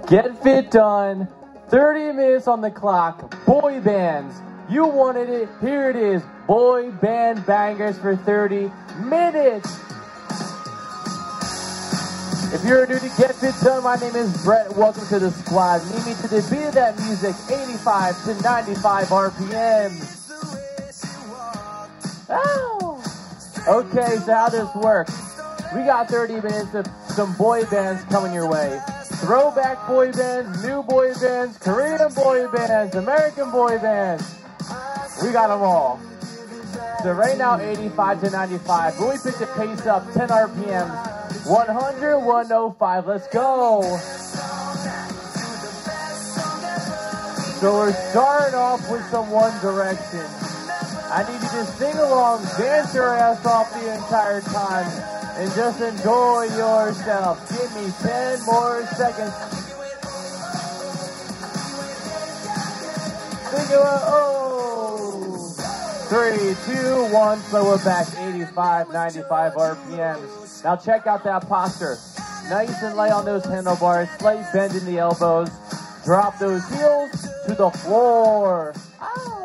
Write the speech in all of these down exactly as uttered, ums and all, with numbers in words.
Get Fit done. thirty minutes on the clock. Boy bands. You wanted it. Here it is. Boy band bangers for thirty minutes. If you're new to Get Fit Done, my name is Brett. Welcome to the squad. Meet me to the beat of that music, eighty-five to ninety-five R P Ms. Oh. Okay, so how this works? We got thirty minutes of some boy bands coming your way. Throwback boy bands, new boy bands, Korean boy bands, American boy bands. We got them all. So right now, eighty-five to ninety-five. But we picked the pace up, ten R P Ms. one hundred, one oh five. Let's go. So we're starting off with some One Direction. I need you to sing along, dance your ass off the entire time, and just enjoy yourself. Give me ten more seconds. Think about, oh, three, two, one, slow it back, eighty-five, ninety-five R P Ms. Now check out that posture. Nice and light on those handlebars, slight bend in the elbows. Drop those heels to the floor. Ow.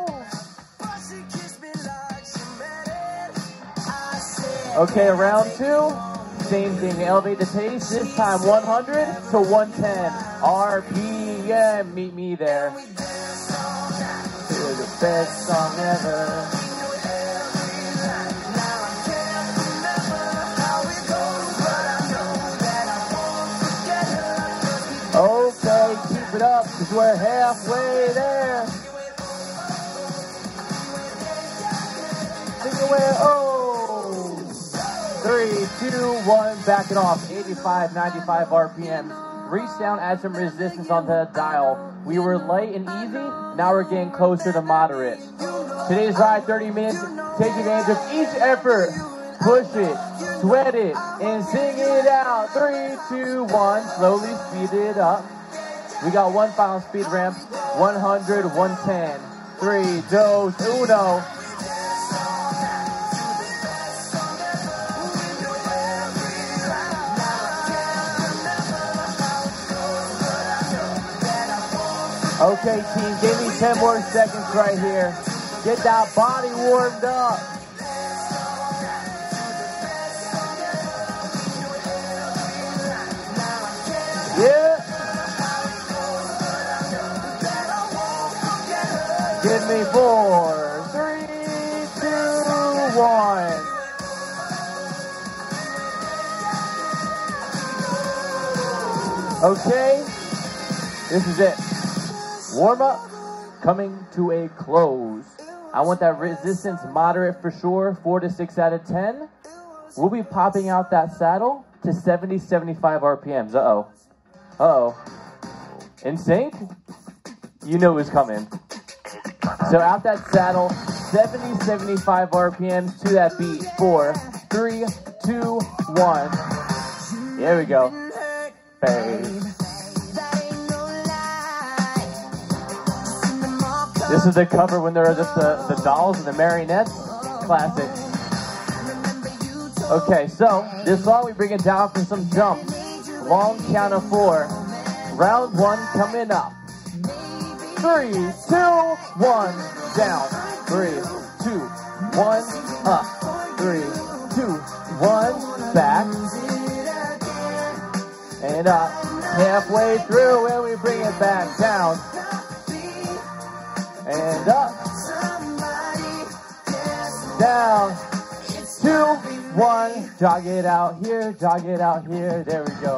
Okay, round two, same thing, elevate the pace, this time one hundred to one ten R P M, meet me there. To the best song ever. Okay, keep it up, because we're halfway there. Sing away, oh. Three, two, one, back it off. eighty-five, ninety-five R P Ms. Reach down, add some resistance on the dial. We were light and easy, now we're getting closer to moderate. Today's ride, thirty minutes. Take advantage of each effort. Push it, sweat it, and sing it out. Three, two, one, slowly speed it up. We got one final speed ramp, one hundred, one ten. Three, dos, uno. Okay, team, give me ten more seconds right here. Get that body warmed up. Yeah. Give me four, three, two, one. Okay, this is it. Warm up coming to a close. I want that resistance moderate for sure, four to six out of ten. We'll be popping out that saddle to seventy, seventy-five R P Ms. Uh-oh. Uh-oh. In sync? You know who's coming. So out that saddle, seventy, seventy-five R P Ms to that beat. Four, three, two, one. Here we go. Babe. This is the cover when there are just the, the dolls and the marionettes. Classic. Okay, so this song we bring it down for some jumps. Long count of four. Round one coming up. Three, two, one, down. Three, two, one, up. Three, two, one, back. And up. Halfway through and we bring it back down. And up, down, two, one, jog it out here, jog it out here, there we go.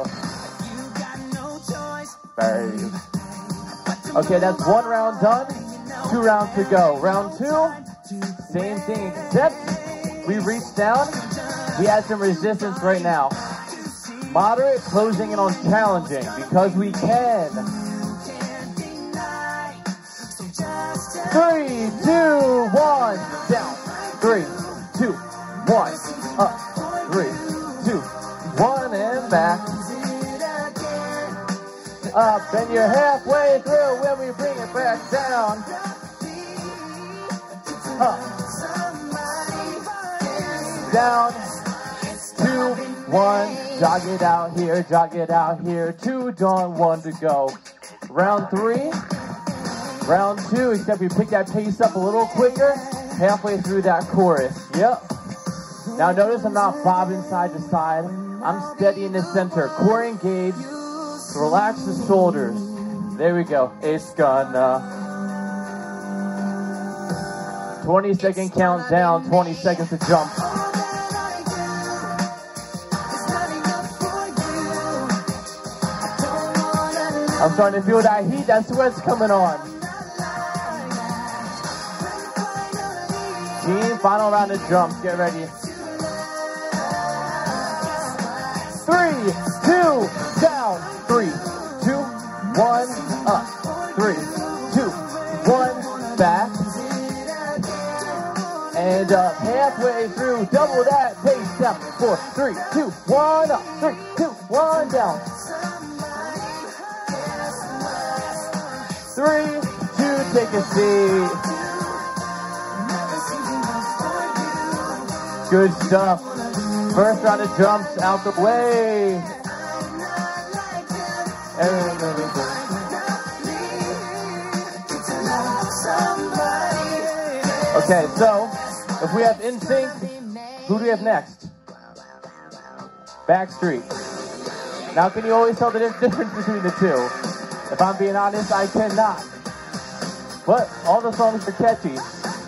Babe. Okay, that's one round done, two rounds to go. Round two, same thing, except we reach down, we add some resistance right now. Moderate, closing in on challenging, because we can. Three, two, one, down. Three, two, one, up. Three, two, one, and back. Up, and you're halfway through when we bring it back down. Up. Down. Two, one, jog it out here, jog it out here, two down, one to go. Round three, round two, except we pick that pace up a little quicker, halfway through that chorus. Yep. Now notice I'm not bobbing side to side. I'm steady in the center. Core engaged. Relax the shoulders. There we go. It's gonna. twenty second countdown, twenty seconds to jump. I'm starting to feel that heat, that sweat's coming on. Team, final round of jumps, get ready. Three, two, down, three, two, one, up, three, two, one, back, and up, halfway through, double that pace, down, four, three, two, one, up, three, two, one, down, three, two, take a seat, good stuff. First round of jumps out the way. Okay, so if we have N Sync, who do we have next? Backstreet. Now, can you always tell the difference between the two? If I'm being honest, I cannot. But all the songs are catchy.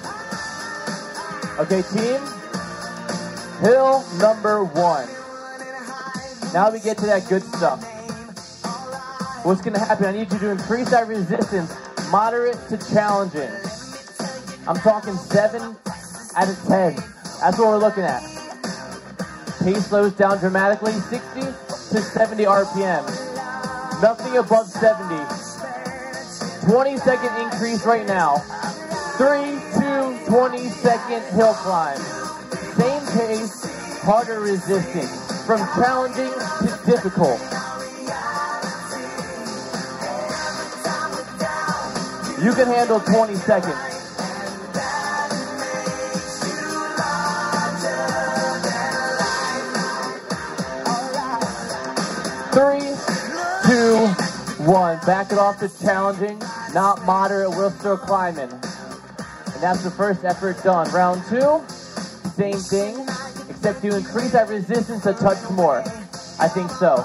Okay, team. Hill number one. Now we get to that good stuff. What's going to happen? I need you to increase that resistance, moderate to challenging. I'm talking seven out of ten. That's what we're looking at. Pace slows down dramatically, sixty to seventy R P M. Nothing above seventy. twenty second increase right now. three, two, twenty second hill climb. Same pace, harder resisting, from challenging to difficult. You can handle twenty seconds. Three, two, one. Back it off to challenging, not moderate, we're still climbing. And that's the first effort done. Round two. Same thing, except you increase that resistance a touch more. I think so.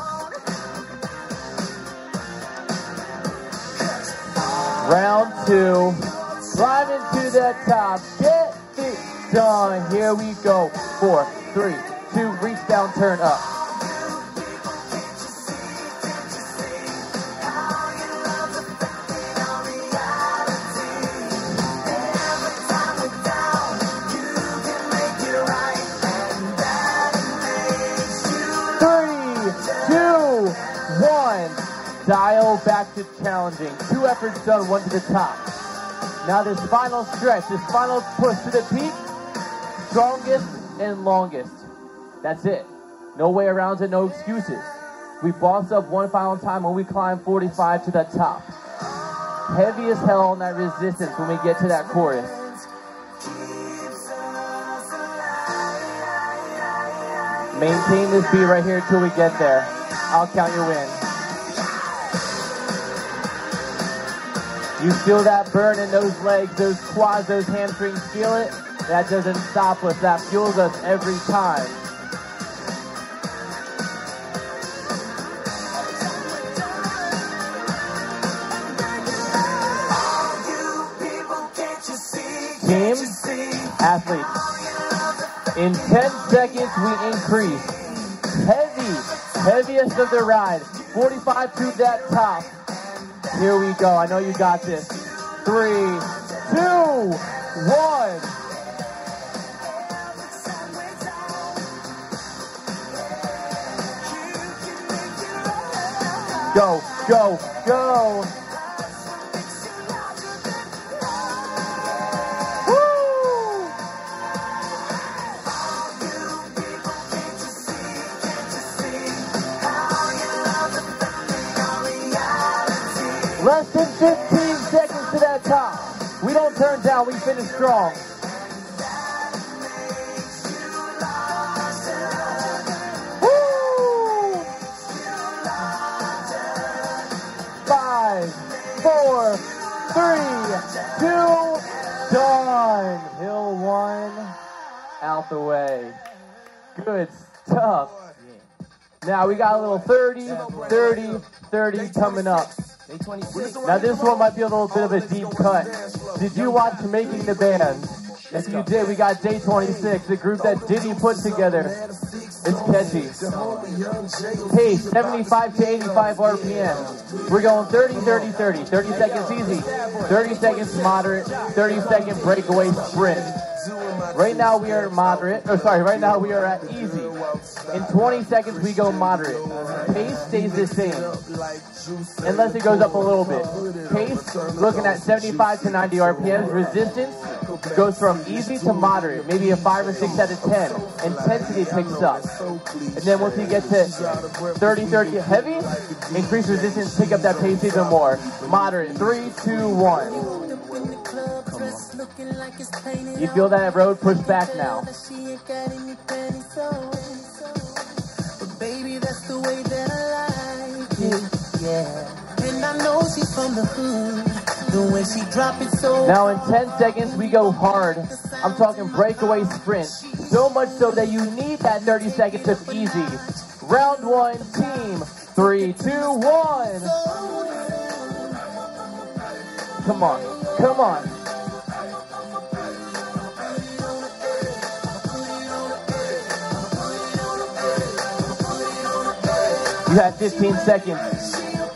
Round two, climbing to the top, get it done. Here we go. Four, three, two, reach down, turn up. Dial back to challenging. Two efforts done, one to the top. Now this final stretch, this final push to the peak, strongest and longest. That's it. No way around it, no excuses. We boss up one final time when we climb forty-five to the top. Heavy as hell on that resistance when we get to that chorus. Maintain this beat right here till we get there. I'll count your win. You feel that burn in those legs, those quads, those hamstrings, feel it? That doesn't stop us, that fuels us every time. Team, athletes, in ten seconds we increase. Heavy, heaviest of the ride, forty-five to that top. Here we go. I know you got this. Three, two, one. Go, go, go. Woo! Less than fifteen seconds to that top. We don't turn down, we finish strong. Woo! Good stuff. Now we got a little thirty, thirty, thirty coming up. Now this one might be a little bit of a deep cut. Did you watch Making the Band? If you did, we got Day twenty-six, the group that Diddy put together. It's catchy. Pace, seventy-five to eighty-five R P M. We're going thirty, thirty, thirty. thirty seconds easy, thirty seconds moderate, thirty second breakaway sprint. Right now we are moderate, or sorry, right now we are at easy. In twenty seconds we go moderate. Pace stays the same, unless it goes up a little bit. Pace, looking at seventy-five to ninety R P Ms. Resistance goes from easy to moderate, maybe a five or six out of ten. Intensity picks up. And then once you get to thirty, thirty heavy, increase resistance, pick up that pace even more. Moderate, three, two, one. You feel that road? Push back now. Baby, that's the way that I like it, yeah. And I know she's from the hood, the way she drop it so. Now in ten seconds we go hard. I'm talking breakaway sprint. So much so that you need that thirty seconds of easy. Round one, team. Three, two, one. Come on, come on. You have fifteen seconds.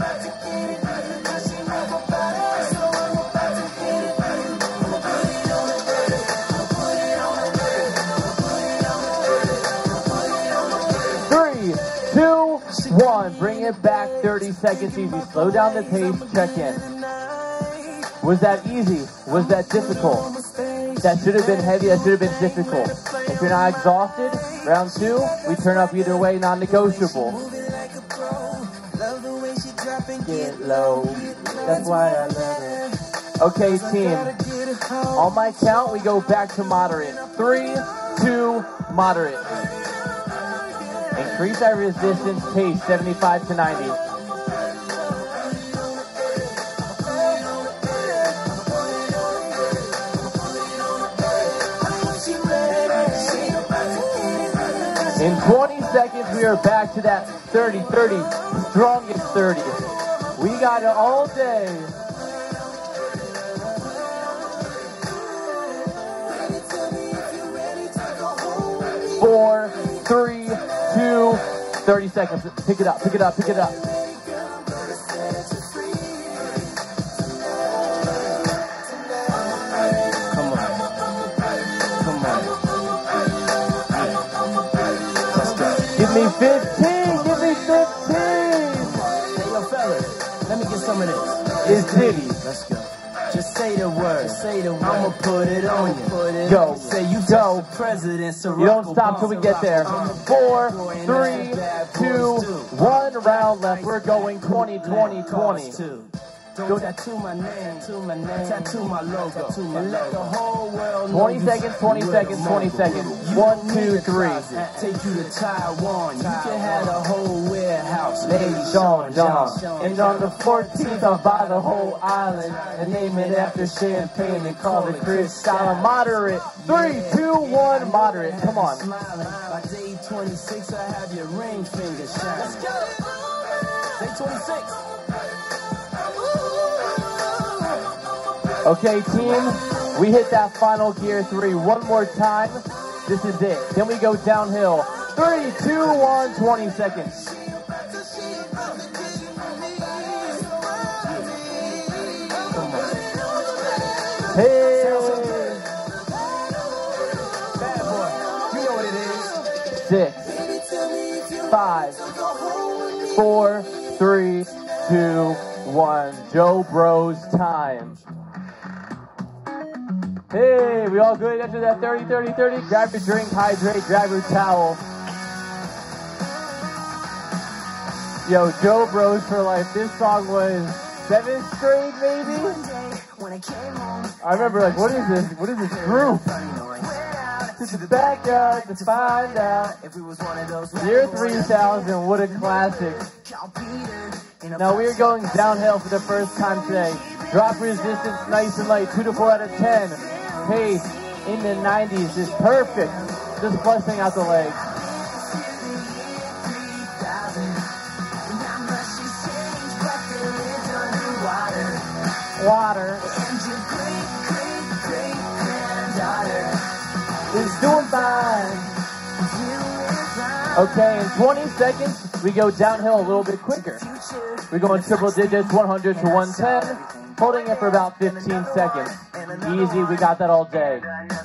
Three, two, one. Bring it back thirty seconds easy. Slow down the pace, check in. Was that easy? Was that difficult? That should have been heavy, that should have been difficult. If you're not exhausted, round two, we turn up either way, non-negotiable. Get low, that's why I love it. Okay, team, on my count, we go back to moderate. Three, two, moderate. Increase that resistance pace, seventy-five to ninety. In twenty seconds, we are back to that thirty, thirty, strongest thirty. We got it all day. Four, three, two, thirty seconds. Pick it up, pick it up, pick it up. Come on. Come on. Let's go. Give me fifteen, give me fifteen. Hey, yo, fellas, let me get some of this. It's Diddy. Let's go. Just say the word. Just say the word. I'ma put it on you. Put it Go. on. Say you Go. the president. So You don't stop till we get there. Four, three, two, one round left. We're going twenty, twenty, twenty. Don't tattoo my name, tattoo my name, tattoo my logo, tattoo my and let the whole world know. twenty seconds, twenty seconds, twenty seconds. One, two, three. Take you to Taiwan. You can have the whole warehouse. Lady Sean John. And on the fourteenth, I'll buy the whole island and name it after champagne and call it Cristal. Moderate. Three, two, one, moderate. Come on. By day twenty-six, I have your ring finger shine. Let's get it. Day twenty-six. Okay, team, we hit that final gear three one more time. This is it. Then we go downhill. Three, two, one, twenty seconds. Hey! Bad boy. You know what it is. Six, five, four, three, two, one. Joe Bros time. Hey, we all good after that thirty, thirty, thirty? Grab your drink, hydrate, grab your towel. Yo, Joe Bros for life. This song was seventh grade, maybe? I remember, like, what is this? What is this group? To the backyard to find out. Year three thousand, what a classic. Now we are going downhill for the first time today. Drop resistance nice and light, two to four out of ten. Pace in the nineties is perfect. Just busting out the legs. water. Is doing fine. Okay, in twenty seconds, we go downhill a little bit quicker. We go in triple digits, one hundred to one ten, holding it for about fifteen seconds. Easy, we got that all day.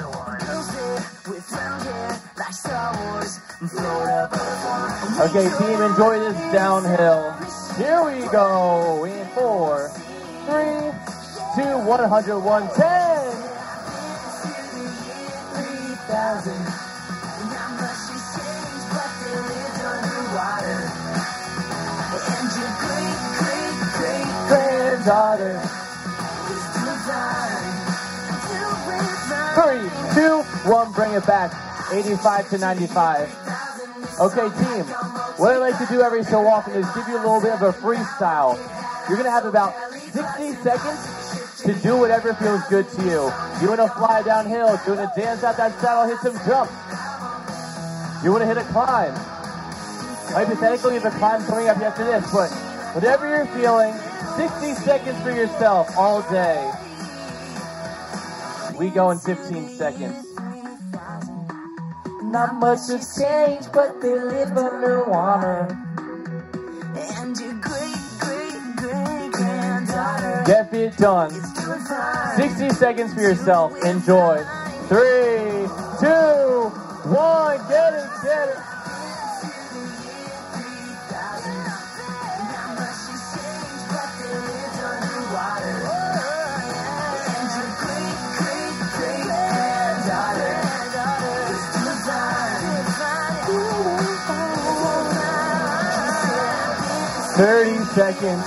Okay, team, enjoy this downhill. Here we go in four, three, two, one hundred, one ten. Granddaughter. Three, two, one, bring it back. eighty-five to ninety-five. Okay, team, what I like to do every so often is give you a little bit of a freestyle. You're going to have about sixty seconds to do whatever feels good to you. You want to fly downhill, you want to dance out that saddle, hit some jumps. You want to hit a climb. Hypothetically, you have a climb coming up after this, but whatever you're feeling, sixty seconds for yourself all day. We go in fifteen seconds. Not much has changed, but they live underwater. And your great, great, great granddaughter. Get it done. sixty seconds for yourself. Enjoy. Three, two, one. Get it, get it. thirty seconds.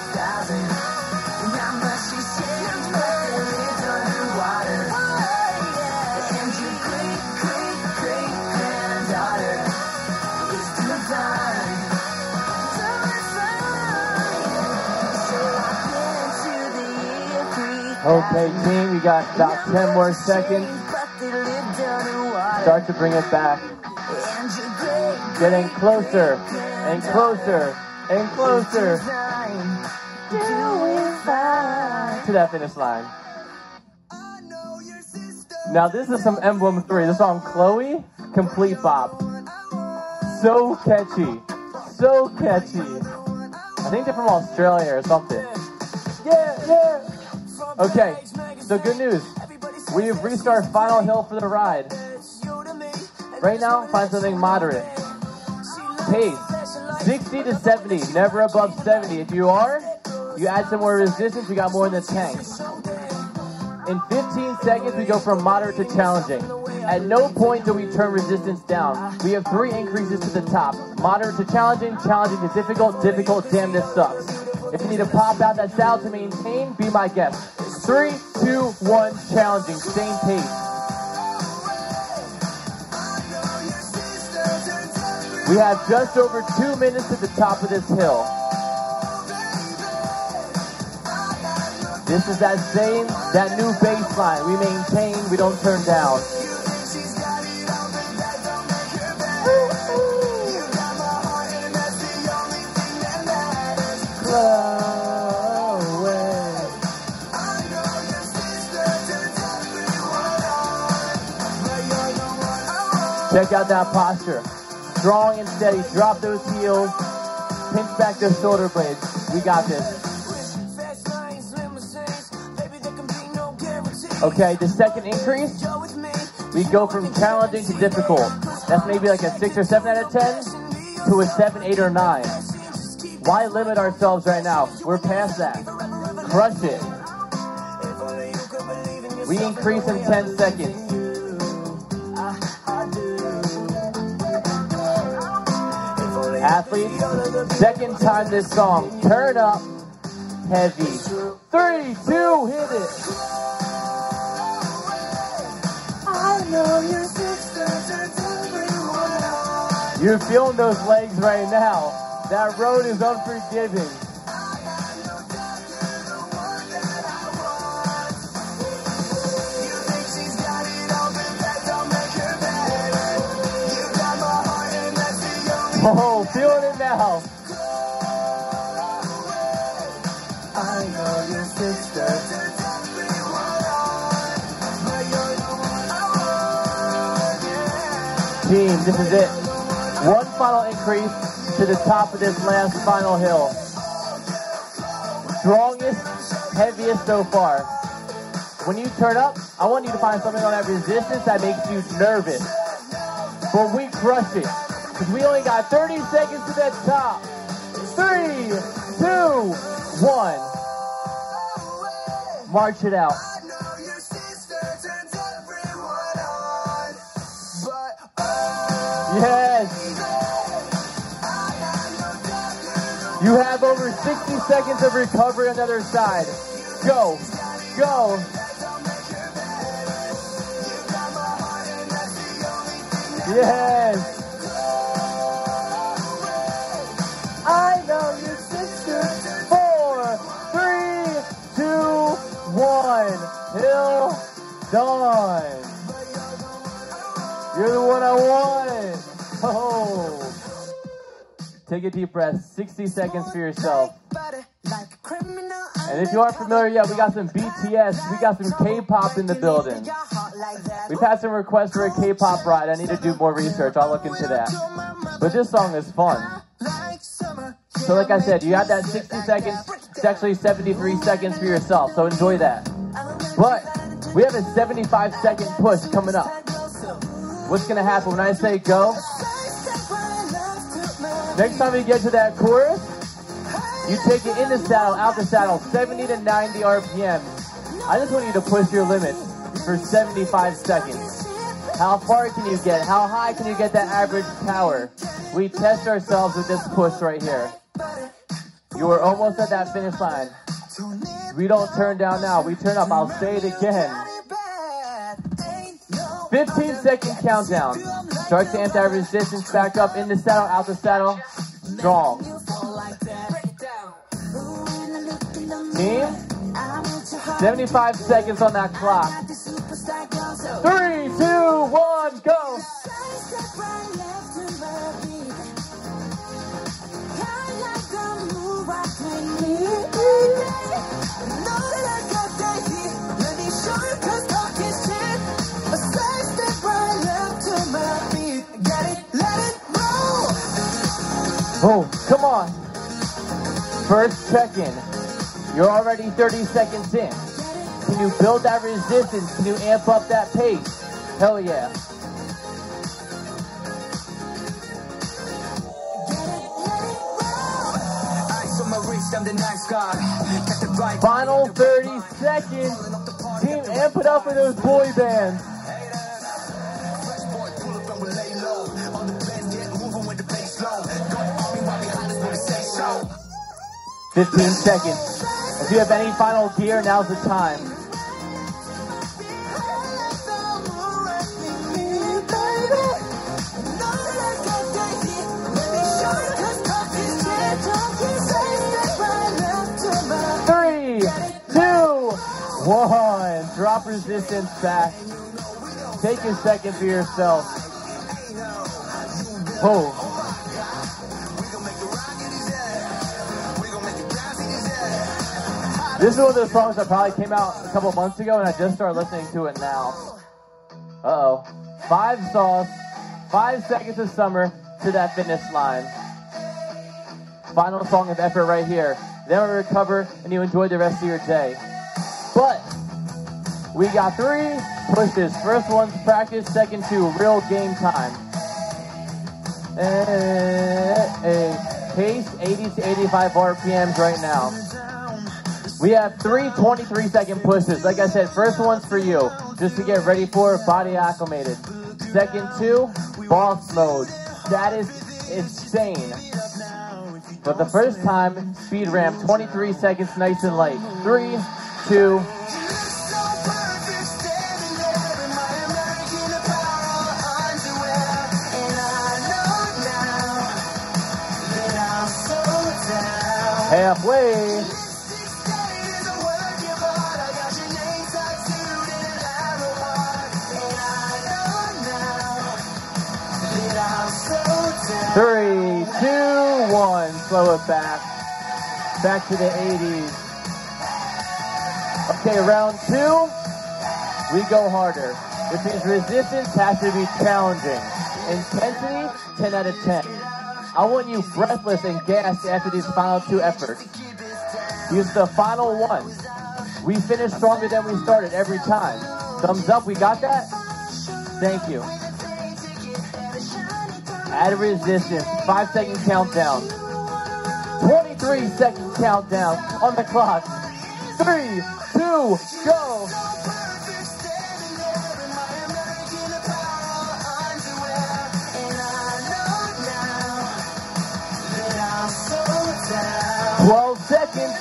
Okay, team, we got about ten more seconds. Start to bring it back. Getting closer and closer and closer to that finish line. Now this is some Emblem three. This song, Chloe, Complete Bop. So catchy. So catchy. I think they're from Australia or something. Yeah, yeah. Okay, so good news. We've reached our final hill for the ride. Right now, find something moderate. Pace, sixty to seventy, never above seventy. If you are, you add some more resistance, you got more in the tank. In fifteen seconds, we go from moderate to challenging. At no point do we turn resistance down. We have three increases to the top. Moderate to challenging, challenging to difficult, difficult, damn this sucks. If you need to pop out that style to maintain, be my guest. Three, two, one, challenging, same pace. We have just over two minutes at the top of this hill. This is that same, that new baseline. We maintain, we don't turn down. Check out that posture. Strong and steady. Drop those heels. Pinch back those shoulder blades. We got this. Okay, the second increase, we go from challenging to difficult. That's maybe like a six or seven out of ten to a seven, eight, or nine. Why limit ourselves right now? We're past that. Crush it. We increase in ten seconds. Athletes, second time this song. Turn up, heavy. Three, two, hit it. I know your sister. You're feeling those legs right now. That road is unforgiving. Oh, feeling it now. I know your sister. team. This is it. One final increase to the top of this last final hill. Strongest, heaviest so far. When you turn up, I want you to find something on that resistance that makes you nervous. But we crush it. Because we only got thirty seconds to that top. Three, two, one. March it out. Yes. You have over sixty seconds of recovery on the other side. Go. Go. Yes. I know your sister. Four, three, two, one. Hill done. You're the one I wanted. Oh. Take a deep breath. sixty seconds for yourself. And if you aren't familiar yet, we got some B T S. We got some K-pop in the building. We've had some requests for a K-pop ride. I need to do more research. I'll look into that. But this song is fun. So like I said, you have that sixty seconds. It's actually seventy-three seconds for yourself. So enjoy that. But we have a seventy-five second push coming up. What's going to happen when I say go? Next time we get to that chorus, you take it in the saddle, out the saddle, seventy to ninety R P Ms. I just want you to push your limits for seventy-five seconds. How far can you get? How high can you get that average power? We test ourselves with this push right here. You are almost at that finish line. We don't turn down now. We turn up. I'll say it again. fifteen second countdown. Start to amp that resistance back up in the saddle, out the saddle. Strong. Team, seventy-five seconds on that clock. Three, two, one, go. Oh, come on. First check-in. You're already thirty seconds in. Can you build that resistance? Can you amp up that pace? Hell yeah. Final thirty seconds. Team, amp it up for those boy bands. fifteen seconds. If you have any final gear, now's the time. Three, two, one. Drop resistance back. Take a second for yourself. Oh. This is one of those songs that probably came out a couple months ago, and I just started listening to it now. Uh-oh. Five songs, five seconds of summer to that finish line. Final song of effort right here. Then we recover, and you enjoy the rest of your day. But we got three pushes. First one's practice, second two, real game time. A pace, eighty to eighty-five R P Ms right now. We have three twenty-three second pushes. Like I said, first one's for you, just to get ready for body acclimated. Second two, boss mode. That is insane. But the first time, speed ramp, twenty-three seconds, nice and light. Three, two, halfway. Three, two, one. Slow it back. Back to the eighties. Okay, round two. We go harder. Which means resistance has to be challenging. Intensity, ten out of ten. I want you breathless and gassed after these final two efforts. Here's the final one. We finished stronger than we started every time. Thumbs up, we got that? Thank you. Add resistance, five second countdown. twenty-three second countdown on the clock. Three, two, go. twelve seconds.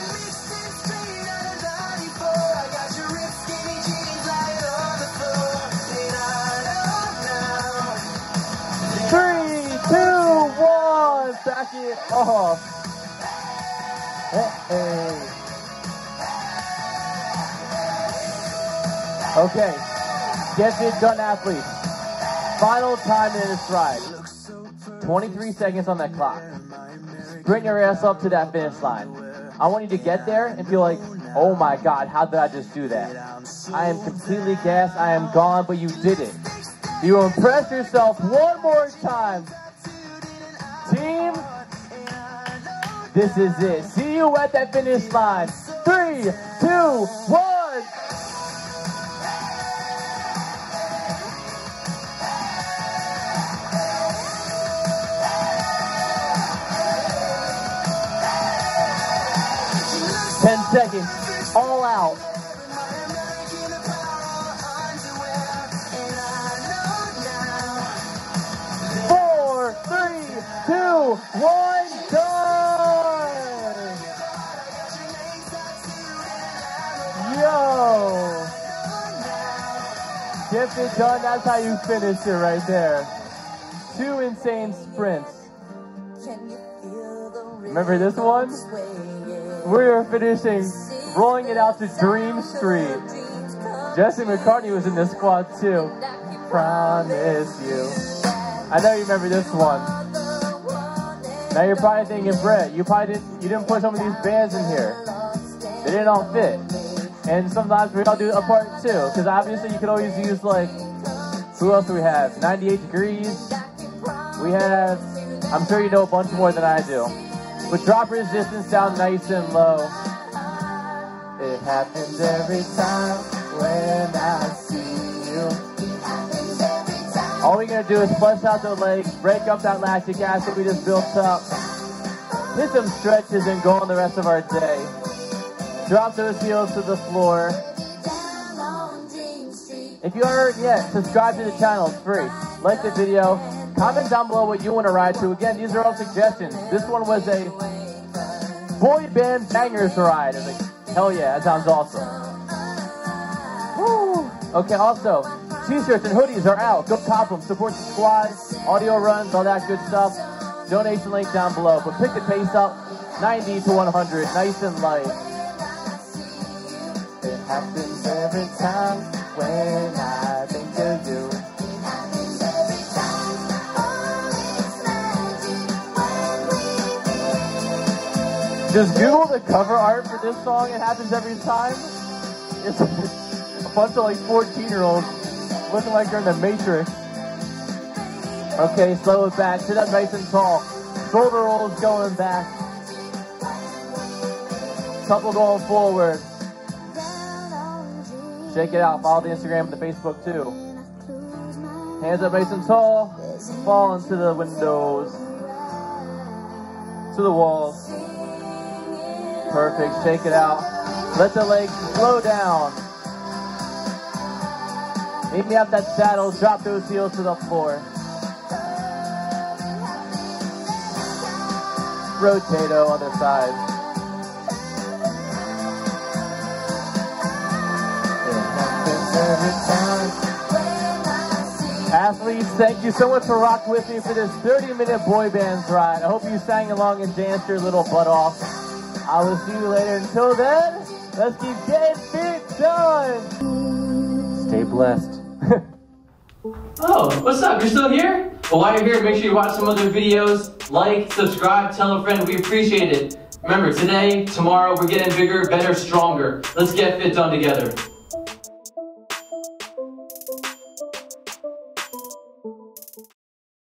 Three, two, one. Back it off. Hey. Okay. Get it done, athletes. Final time in this ride. twenty-three seconds on that clock. Bring your ass up to that finish line. I want you to get there and feel like, oh my God, how did I just do that? I am completely gassed, I am gone, but you did it. You impress yourself one more time. Team, this is it. See you at that finish line. Three, two, one. Ten seconds, all out. Four, three, two, one, done! Yo! Get it done, that's how you finish it right there. Two insane sprints. Remember this one? We are finishing, rolling it out to Dream Street. Jesse McCartney was in this squad too. Promise you. I know you remember this one. Now you're probably thinking, Brett, you probably didn't, you didn't put some of these bands in here. They didn't all fit. And sometimes we all do a part two, because obviously you could always use like, who else do we have? ninety-eight degrees. We have, I'm sure you know a bunch more than I do. But drop resistance down nice and low. It happens every time when I see you. All we're gonna do is flesh out the legs, break up that lactic acid we just built up, hit some stretches and go on the rest of our day. Drop those heels to the floor. If you aren't yet, subscribe to the channel, it's free. Like the video. Comment down below what you want to ride to. Again, these are all suggestions. This one was a boy band bangers ride. I was like, hell yeah, that sounds awesome. Woo. Okay, also, t-shirts and hoodies are out. Go cop them. Support the squad. Audio runs, all that good stuff. Donation link down below. But pick the pace up. ninety to one hundred. Nice and light. It happens every time when I think of you. Just Google the cover art for this song. It happens every time. It's a bunch of like fourteen year olds looking like they're in the Matrix. Okay, slow it back. Sit up nice and tall. Shoulder rolls going back. Couple going forward. Shake it out. Follow the Instagram and the Facebook too. Hands up nice and tall. Fall into the windows. To the walls. Perfect. Shake it out. Let the legs slow down. Meet me up that saddle. Drop those heels to the floor. Rotato, other side. Athletes, thank you so much for rocking with me for this thirty minute boy bands ride. I hope you sang along and danced your little butt off. I will see you later. Until then, let's keep getting fit done. Stay blessed. Oh, what's up? You're still here? Well, while you're here, make sure you watch some other videos. Like, subscribe, tell a friend. We appreciate it. Remember, today, tomorrow, we're getting bigger, better, stronger. Let's get fit done together.